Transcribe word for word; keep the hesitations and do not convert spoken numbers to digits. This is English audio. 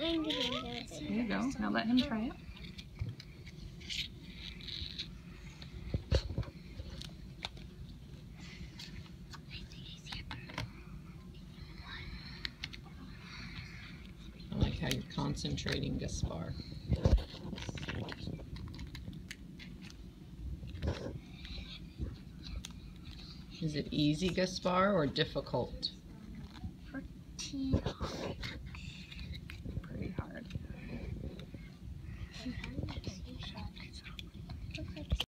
There you go. Now let him try it. I like how you're concentrating, Gaspar. Is it easy, Gaspar, or difficult? Pretty hard.